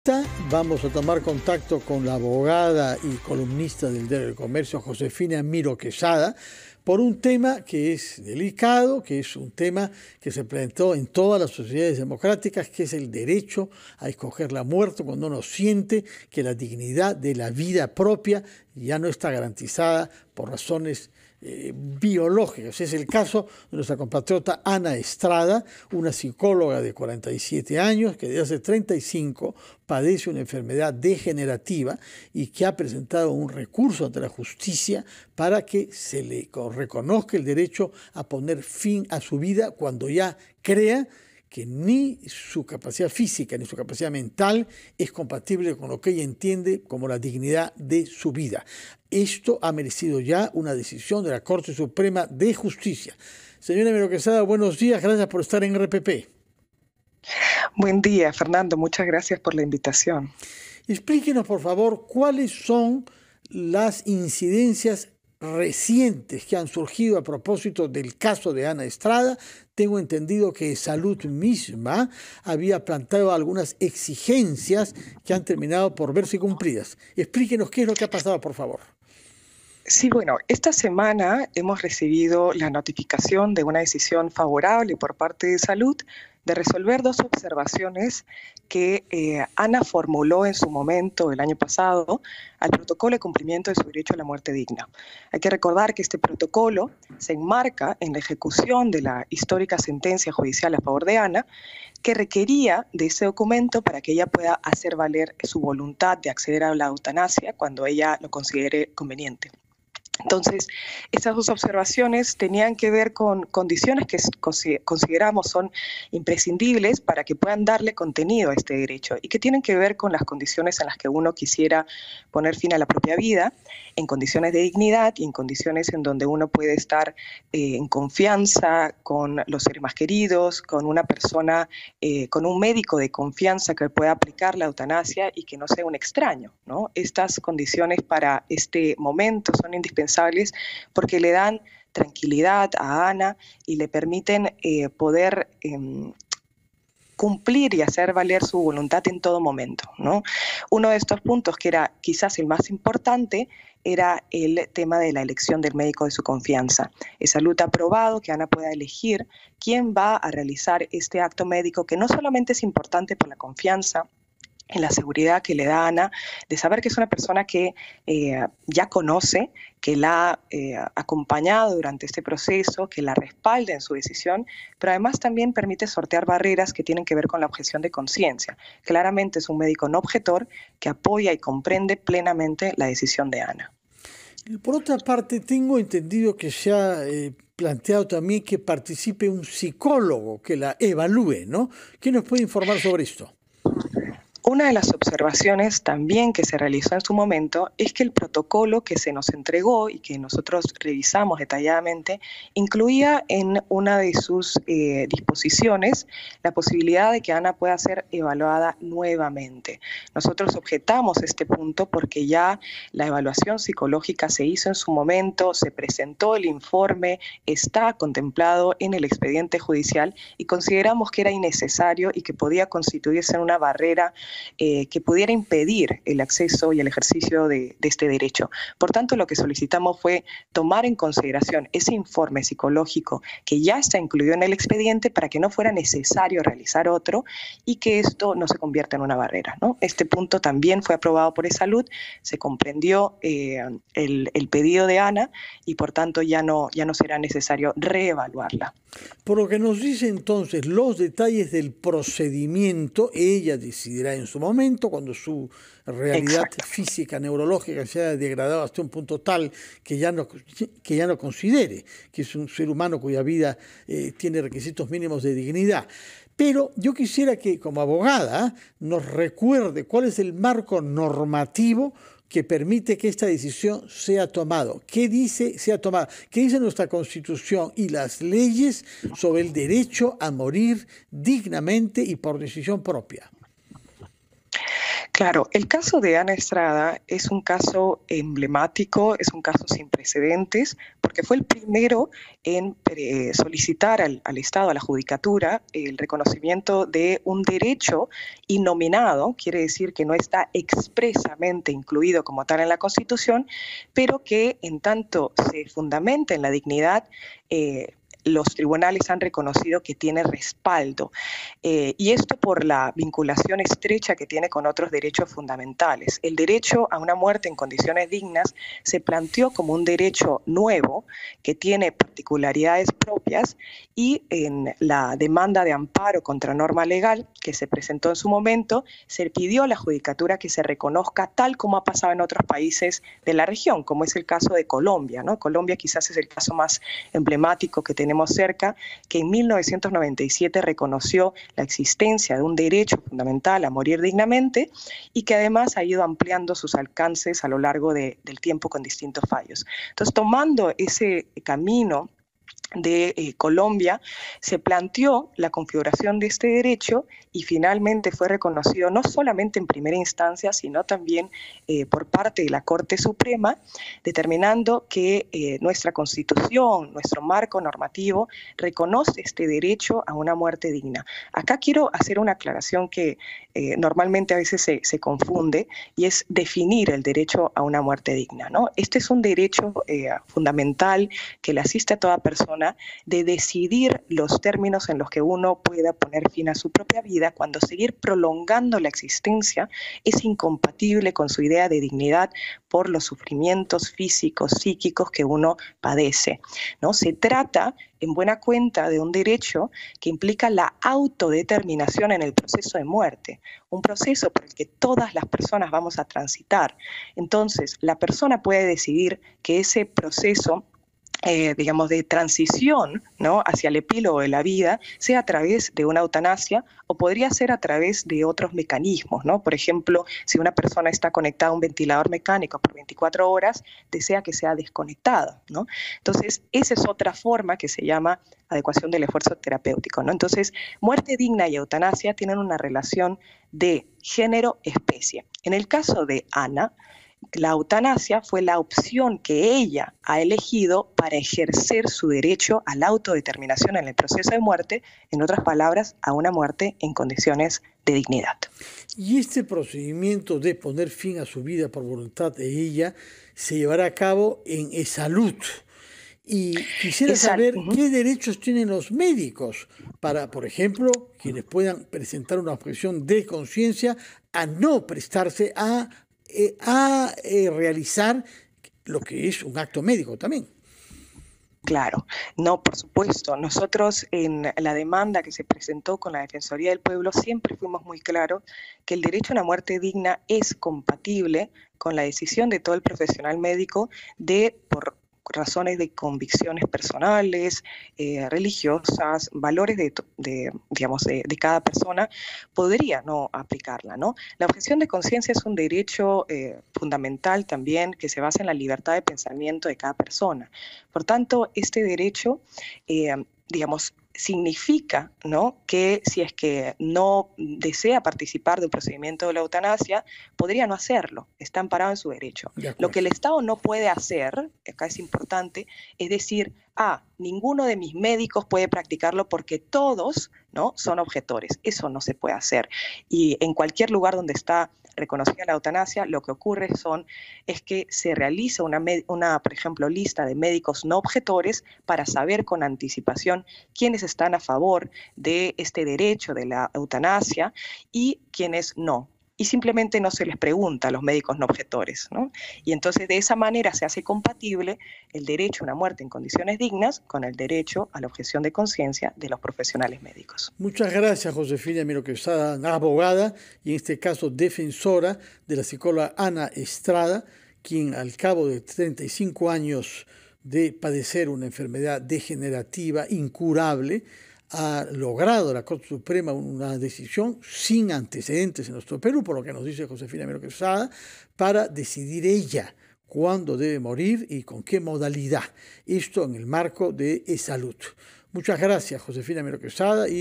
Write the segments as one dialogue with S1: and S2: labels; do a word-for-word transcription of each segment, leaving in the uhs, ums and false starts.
S1: Vamos a tomar contacto con la abogada y columnista del Diario del Comercio, Josefina Miro Quesada, por un tema que es delicado, que es un tema que se presentó en todas las sociedades democráticas, que es el derecho a escoger la muerte cuando uno siente que la dignidad de la vida propia ya no está garantizada por razones Eh, biológicas. Es el caso de nuestra compatriota Ana Estrada, una psicóloga de cuarenta y siete años que desde hace treinta y cinco padece una enfermedad degenerativa y que ha presentado un recurso ante la justicia para que se le reconozca el derecho a poner fin a su vida cuando ya crea que ni su capacidad física ni su capacidad mental es compatible con lo que ella entiende como la dignidad de su vida. Esto ha merecido ya una decisión de la Corte Suprema de Justicia. Señora Miro Quesada, buenos días, gracias por estar en R P P.
S2: Buen día, Fernando, muchas gracias por la invitación.
S1: Explíquenos, por favor, cuáles son las incidencias recientes que han surgido a propósito del caso de Ana Estrada. Tengo entendido que Salud misma había planteado algunas exigencias que han terminado por verse cumplidas. Explíquenos qué es lo que ha pasado, por favor.
S2: Sí, bueno, esta semana hemos recibido la notificación de una decisión favorable por parte de Salud de resolver dos observaciones que eh, Ana formuló en su momento el año pasado al protocolo de cumplimiento de su derecho a la muerte digna. Hay que recordar que este protocolo se enmarca en la ejecución de la histórica sentencia judicial a favor de Ana, que requería de ese documento para que ella pueda hacer valer su voluntad de acceder a la eutanasia cuando ella lo considere conveniente. Entonces, esas dos observaciones tenían que ver con condiciones que consideramos son imprescindibles para que puedan darle contenido a este derecho y que tienen que ver con las condiciones en las que uno quisiera poner fin a la propia vida, en condiciones de dignidad y en condiciones en donde uno puede estar eh, en confianza con los seres más queridos, con una persona, eh, con un médico de confianza que pueda aplicar la eutanasia y que no sea un extraño, ¿no? Estas condiciones para este momento son indispensables porque le dan tranquilidad a Ana y le permiten eh, poder eh, cumplir y hacer valer su voluntad en todo momento, ¿no? Uno de estos puntos, que era quizás el más importante, era el tema de la elección del médico de su confianza. Salud ha aprobado que Ana pueda elegir quién va a realizar este acto médico, que no solamente es importante por la confianza en la seguridad que le da Ana, de saber que es una persona que eh, ya conoce, que la ha eh, acompañado durante este proceso, que la respalda en su decisión, pero además también permite sortear barreras que tienen que ver con la objeción de conciencia. Claramente es un médico no objetor que apoya y comprende plenamente la decisión de Ana.
S1: Por otra parte, tengo entendido que se ha eh, planteado también que participe un psicólogo que la evalúe, ¿no? ¿Qué nos puede informar sobre esto?
S2: Una de las observaciones también que se realizó en su momento es que el protocolo que se nos entregó y que nosotros revisamos detalladamente incluía en una de sus eh, disposiciones la posibilidad de que Ana pueda ser evaluada nuevamente. Nosotros objetamos este punto porque ya la evaluación psicológica se hizo en su momento, se presentó el informe, está contemplado en el expediente judicial y consideramos que era innecesario y que podía constituirse en una barrera Eh, que pudiera impedir el acceso y el ejercicio de, de este derecho. Por tanto, lo que solicitamos fue tomar en consideración ese informe psicológico que ya está incluido en el expediente para que no fuera necesario realizar otro y que esto no se convierta en una barrera, ¿no? Este punto también fue aprobado por Salud, se comprendió eh, el, el pedido de Ana y por tanto ya no, ya no será necesario reevaluarla.
S1: Por lo que nos dice entonces los detalles del procedimiento, ella decidirá en su momento, cuando su realidad Exacto. física, neurológica se haya degradado hasta un punto tal que ya no, que ya no considere que es un ser humano cuya vida eh, tiene requisitos mínimos de dignidad. Pero yo quisiera que, como abogada, nos recuerde cuál es el marco normativo que permite que esta decisión sea tomada. ¿Qué dice sea tomada? ¿Qué dice nuestra Constitución y las leyes sobre el derecho a morir dignamente y por decisión propia?
S2: Claro, el caso de Ana Estrada es un caso emblemático, es un caso sin precedentes, porque fue el primero en eh, solicitar al, al Estado, a la Judicatura, el reconocimiento de un derecho innominado, quiere decir que no está expresamente incluido como tal en la Constitución, pero que en tanto se fundamenta en la dignidad, eh, los tribunales han reconocido que tiene respaldo. Eh, y esto por la vinculación estrecha que tiene con otros derechos fundamentales. El derecho a una muerte en condiciones dignas se planteó como un derecho nuevo que tiene particularidades propias y en la demanda de amparo contra norma legal que se presentó en su momento, se pidió a la Judicatura que se reconozca tal como ha pasado en otros países de la región, como es el caso de Colombia, ¿no? Colombia quizás es el caso más emblemático que tenemos cerca, que en mil novecientos noventa y siete reconoció la existencia de un derecho fundamental a morir dignamente y que además ha ido ampliando sus alcances a lo largo de, del tiempo con distintos fallos. Entonces, tomando ese camino de eh, Colombia, se planteó la configuración de este derecho y finalmente fue reconocido no solamente en primera instancia, sino también eh, por parte de la Corte Suprema, determinando que eh, nuestra Constitución, nuestro marco normativo, reconoce este derecho a una muerte digna. Acá quiero hacer una aclaración que eh, normalmente a veces se, se confunde, y es definir el derecho a una muerte digna, ¿no? Este es un derecho eh, fundamental que le asiste a toda persona de decidir los términos en los que uno pueda poner fin a su propia vida, cuando seguir prolongando la existencia es incompatible con su idea de dignidad por los sufrimientos físicos, psíquicos que uno padece, ¿no? Se trata, en buena cuenta, de un derecho que implica la autodeterminación en el proceso de muerte, un proceso por el que todas las personas vamos a transitar. Entonces, la persona puede decidir que ese proceso Eh, digamos, de transición, ¿no?, hacia el epílogo de la vida, sea a través de una eutanasia o podría ser a través de otros mecanismos, ¿no? Por ejemplo, si una persona está conectada a un ventilador mecánico por veinticuatro horas, desea que sea desconectada, ¿no? Entonces, esa es otra forma que se llama adecuación del esfuerzo terapéutico, ¿no? Entonces, muerte digna y eutanasia tienen una relación de género-especie. En el caso de Ana, la eutanasia fue la opción que ella ha elegido para ejercer su derecho a la autodeterminación en el proceso de muerte, en otras palabras, a una muerte en condiciones de dignidad.
S1: Y este procedimiento de poner fin a su vida por voluntad de ella se llevará a cabo en E-Salud. Y quisiera
S2: Esa,
S1: saber
S2: uh-huh.
S1: qué derechos tienen los médicos para, por ejemplo, quienes puedan presentar una objeción de conciencia a no prestarse a Eh, a eh, realizar lo que es un acto médico también.
S2: Claro, no, por supuesto. Nosotros en la demanda que se presentó con la Defensoría del Pueblo siempre fuimos muy claros que el derecho a una muerte digna es compatible con la decisión de todo el profesional médico de, por razones de convicciones personales, eh, religiosas, valores de, de digamos, de, de cada persona, podría no aplicarla, ¿no? La objeción de conciencia es un derecho eh, fundamental también que se basa en la libertad de pensamiento de cada persona. Por tanto, este derecho, eh, digamos, significa, ¿no?, que si es que no desea participar de un procedimiento de la eutanasia, podría no hacerlo, está amparado en su derecho. Lo que el Estado no puede hacer, acá es importante, es decir, ah, ninguno de mis médicos puede practicarlo porque todos, ¿no?, son objetores. Eso no se puede hacer. Y en cualquier lugar donde está reconocida la eutanasia, lo que ocurre son, es que se realiza una, una, por ejemplo, lista de médicos no objetores para saber con anticipación quiénes están a favor de este derecho de la eutanasia y quiénes no. Y simplemente no se les pregunta a los médicos no objetores, ¿no? Y entonces de esa manera se hace compatible el derecho a una muerte en condiciones dignas con el derecho a la objeción de conciencia de los profesionales médicos.
S1: Muchas gracias, Josefina Miro Quesada, abogada y en este caso defensora de la psicóloga Ana Estrada, quien al cabo de treinta y cinco años de padecer una enfermedad degenerativa incurable, ha logrado la Corte Suprema una decisión sin antecedentes en nuestro Perú, por lo que nos dice Josefina Miro Quesada, para decidir ella cuándo debe morir y con qué modalidad. Esto en el marco de E-Salud. Muchas gracias, Josefina Miro Quesada, y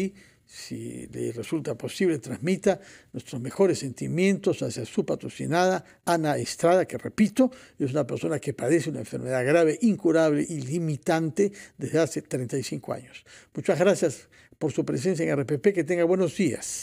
S1: si le resulta posible, transmita nuestros mejores sentimientos hacia su patrocinada, Ana Estrada, que repito, es una persona que padece una enfermedad grave, incurable y limitante desde hace treinta y cinco años. Muchas gracias por su presencia en R P P, que tenga buenos días.